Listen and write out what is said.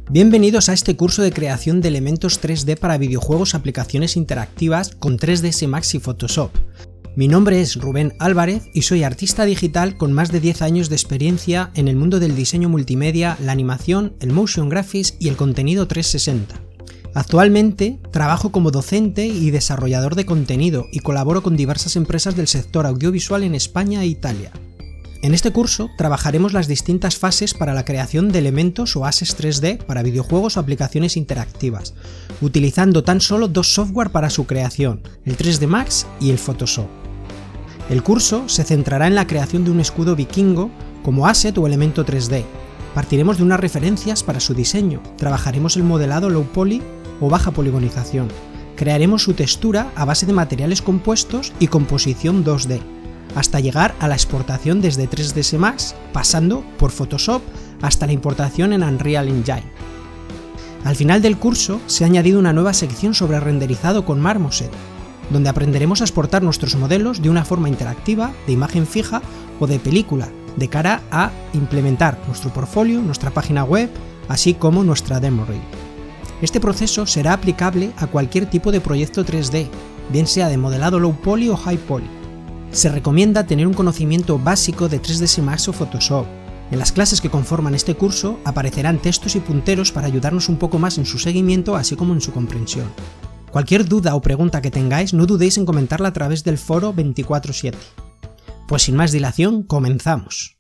Bienvenidos a este curso de creación de elementos 3D para videojuegos, aplicaciones interactivas con 3ds Max y Photoshop. Mi nombre es Rubén Álvarez y soy artista digital con más de 10 años de experiencia en el mundo del diseño multimedia, la animación, el motion graphics y el contenido 360. Actualmente trabajo como docente y desarrollador de contenido y colaboro con diversas empresas del sector audiovisual en España e Italia. En este curso trabajaremos las distintas fases para la creación de elementos o assets 3D para videojuegos o aplicaciones interactivas, utilizando tan solo dos software para su creación, el 3ds Max y el Photoshop. El curso se centrará en la creación de un escudo vikingo como asset o elemento 3D. Partiremos de unas referencias para su diseño, trabajaremos el modelado low poly o baja poligonización, crearemos su textura a base de materiales compuestos y composición 2D, hasta llegar a la exportación desde 3ds Max, pasando por Photoshop hasta la importación en Unreal Engine. Al final del curso se ha añadido una nueva sección sobre renderizado con Marmoset, donde aprenderemos a exportar nuestros modelos de una forma interactiva, de imagen fija o de película, de cara a implementar nuestro portfolio, nuestra página web, así como nuestra demo reel. Este proceso será aplicable a cualquier tipo de proyecto 3D, bien sea de modelado low poly o high poly. Se recomienda tener un conocimiento básico de 3ds Max o Photoshop. En las clases que conforman este curso aparecerán textos y punteros para ayudarnos un poco más en su seguimiento así como en su comprensión. Cualquier duda o pregunta que tengáis no dudéis en comentarla a través del foro 24/7. Pues sin más dilación, comenzamos.